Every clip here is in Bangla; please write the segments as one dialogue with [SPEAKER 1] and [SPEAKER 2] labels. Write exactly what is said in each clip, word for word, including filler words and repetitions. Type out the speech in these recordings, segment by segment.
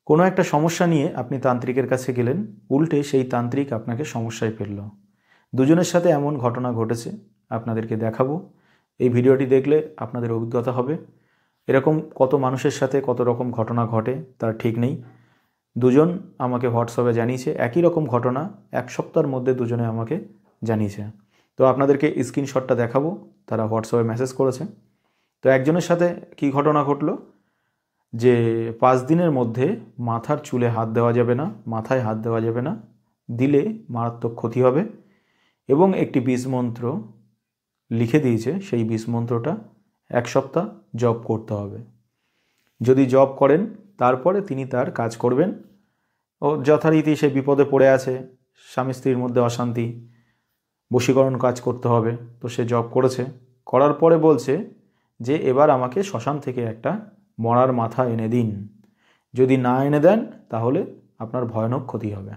[SPEAKER 1] কোনো একটা সমস্যা নিয়ে আপনি তান্ত্রিকের কাছে গেলেন, উল্টে সেই তান্ত্রিক আপনাকে সমস্যায় ফেলল। দুজনের সাথে এমন ঘটনা ঘটেছে, আপনাদেরকে দেখাবো। এই ভিডিওটি দেখলে আপনাদের অভিজ্ঞতা হবে। এরকম কত মানুষের সাথে কত রকম ঘটনা ঘটে তার ঠিক নেই। দুজন আমাকে হোয়াটসঅ্যাপে জানিয়েছে একই রকম ঘটনা, এক সপ্তাহের মধ্যে দুজনে আমাকে জানিয়েছে। তো আপনাদেরকে স্ক্রিনশটটা দেখাবো, তারা হোয়াটসঅ্যাপে মেসেজ করেছে। তো একজনের সাথে কি ঘটনা ঘটলো, যে পাঁচ দিনের মধ্যে মাথার চুলে হাত দেওয়া যাবে না, মাথায় হাত দেওয়া যাবে না, দিলে মারাত্মক ক্ষতি হবে, এবং একটি বীজ মন্ত্র লিখে দিয়েছে। সেই বীজ মন্ত্রটা এক সপ্তাহ জপ করতে হবে। যদি জপ করেন তারপরে তিনি তার কাজ করবেন। ও যথারীতি সে বিপদে পড়ে আছে, স্বামী স্ত্রীর মধ্যে অশান্তি, বশীকরণ কাজ করতে হবে। তো সে জপ করেছে, করার পরে বলছে যে এবার আমাকে শ্মশান থেকে একটা মরার মাথা এনে দিন। যদি না এনে দেন তাহলে আপনার ভয়ানক ক্ষতি হবে।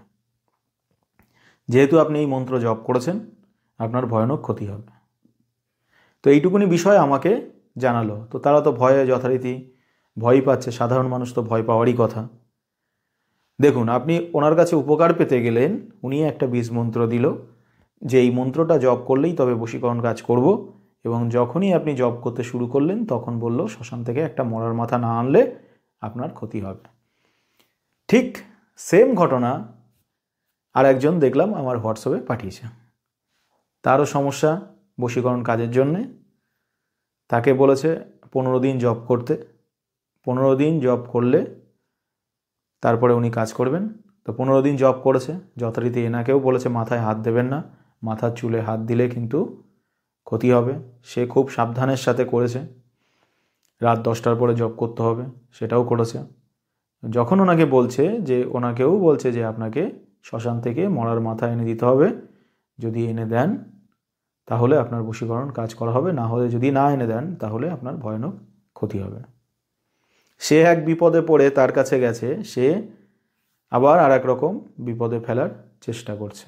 [SPEAKER 1] যেহেতু আপনি এই মন্ত্র জপ করেছেন, আপনার ভয়ানক ক্ষতি হবে। তো এইটুকুনি বিষয় আমাকে জানালো। তো তারা তো ভয়ে যথারীতি ভয়ই পাচ্ছে, সাধারণ মানুষ তো ভয় পাওয়ারই কথা। দেখুন, আপনি ওনার কাছে উপকার পেতে গেলেন, উনি একটা বীজ মন্ত্র দিল যে এই মন্ত্রটা জপ করলেই তবে বশীকরণ কাজ করব, এবং যখনই আপনি জপ করতে শুরু করলেন তখন বলল শ্মশান থেকে একটা মরার মাথা না আনলে আপনার ক্ষতি হবে। ঠিক সেম ঘটনা আর একজন দেখলাম আমার হোয়াটসঅ্যাপে পাঠিয়েছে। তারও সমস্যা বশীকরণ কাজের জন্যে। তাকে বলেছে পনেরো দিন জপ করতে, পনেরো দিন জপ করলে তারপরে উনি কাজ করবেন। তো পনেরো দিন জব করেছে, যথারীতি এনাকেও বলেছে মাথায় হাত দেবেন না, মাথার চুলে হাত দিলে কিন্তু ক্ষতি হবে। সে খুব সাবধানের সাথে করেছে, রাত দশটার পরে জব করতে হবে, সেটাও করেছে। যখন ওনাকে বলছে যে ওনাকেও বলছে যে আপনাকে শ্মশান থেকে মরার মাথা এনে দিতে হবে, যদি এনে দেন তাহলে আপনার বশীকরণ কাজ করা হবে, না হলে যদি না এনে দেন তাহলে আপনার ভয়ানক ক্ষতি হবে। সে এক বিপদে পড়ে তার কাছে গেছে, সে আবার আর এক রকম বিপদে ফেলার চেষ্টা করছে।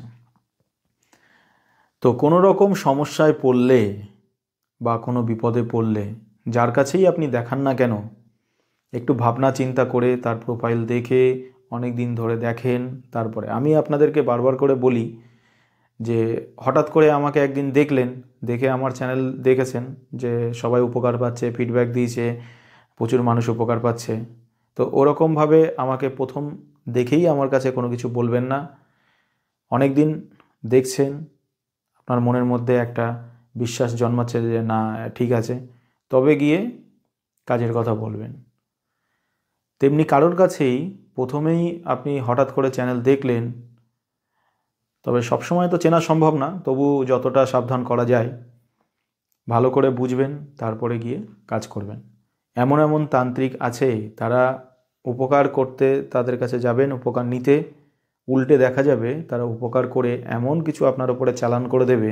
[SPEAKER 1] তো কোনো রকম সমস্যায় পড়লে বা কোনো বিপদে পড়লে যার কাছেই আপনি দেখান না কেন, একটু ভাবনা চিন্তা করে তার প্রোফাইল দেখে অনেক দিন ধরে দেখেন। তারপরে আমি আপনাদেরকে বারবার করে বলি যে হঠাৎ করে আমাকে একদিন দেখলেন, দেখে আমার চ্যানেল দেখেছেন যে সবাই উপকার পাচ্ছে, ফিডব্যাক দিয়েছে, প্রচুর মানুষ উপকার পাচ্ছে। তো ওরকমভাবে আমাকে প্রথম দেখেই আমার কাছে কোনো কিছু বলবেন না। অনেক দিন দেখছেন, আপনার মনের মধ্যে একটা বিশ্বাস জন্মাচ্ছে যে না ঠিক আছে, তবে গিয়ে কাজের কথা বলবেন। তেমনি কারোর কাছেই প্রথমেই আপনি হঠাৎ করে চ্যানেল দেখলেন, তবে সবসময় তো চেনা সম্ভব না, তবু যতটা সাবধান করা যায় ভালো করে বুঝবেন, তারপরে গিয়ে কাজ করবেন। এমন এমন তান্ত্রিক আছে, তারা উপকার করতে তাদের কাছে যাবেন, উপকার নিতে, উল্টে দেখা যাবে তারা উপকার করে এমন কিছু আপনার উপরে চালান করে দেবে,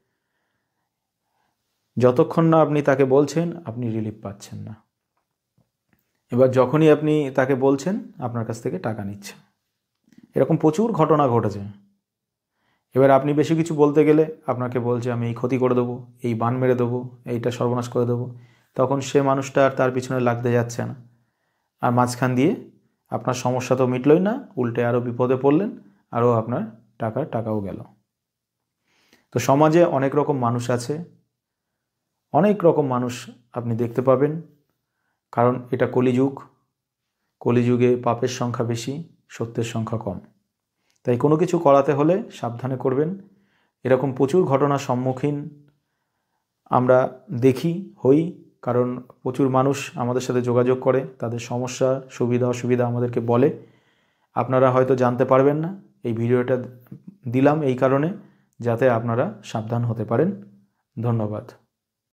[SPEAKER 1] যতক্ষণ না আপনি তাকে বলছেন আপনি রিলিফ পাচ্ছেন না। এবার যখনই আপনি তাকে বলছেন আপনার কাছ থেকে টাকা নিচ্ছে। এরকম প্রচুর ঘটনা ঘটেছে। এবার আপনি বেশি কিছু বলতে গেলে আপনাকে বলছে আমি এই ক্ষতি করে দেবো, এই বান মেরে দেবো, এইটা সর্বনাশ করে দেবো। তখন সে মানুষটা আর তার পিছনে লাগতে যাচ্ছে না, আর মাঝখান দিয়ে আপনার সমস্যা তো মিটলই না, উল্টে আরও বিপদে পড়লেন, আরও আপনার টাকা টাকাও গেল। তো সমাজে অনেক রকম মানুষ আছে, অনেক রকম মানুষ আপনি দেখতে পাবেন, কারণ এটা কলিযুগ। কলিযুগে পাপের সংখ্যা বেশি, সত্যের সংখ্যা কম। তাই কোনো কিছু করাতে হলে সাবধানে করবেন। এরকম প্রচুর ঘটনার সম্মুখীন আমরা দেখি, হই, কারণ প্রচুর মানুষ আমাদের সাথে যোগাযোগ করে, তাদের সমস্যা সুবিধা অসুবিধা আমাদেরকে বলে। আপনারা হয়তো জানতে পারবেন না, এই ভিডিওটা দিলাম এই কারণে যাতে আপনারা সাবধান হতে পারেন। ধন্যবাদ।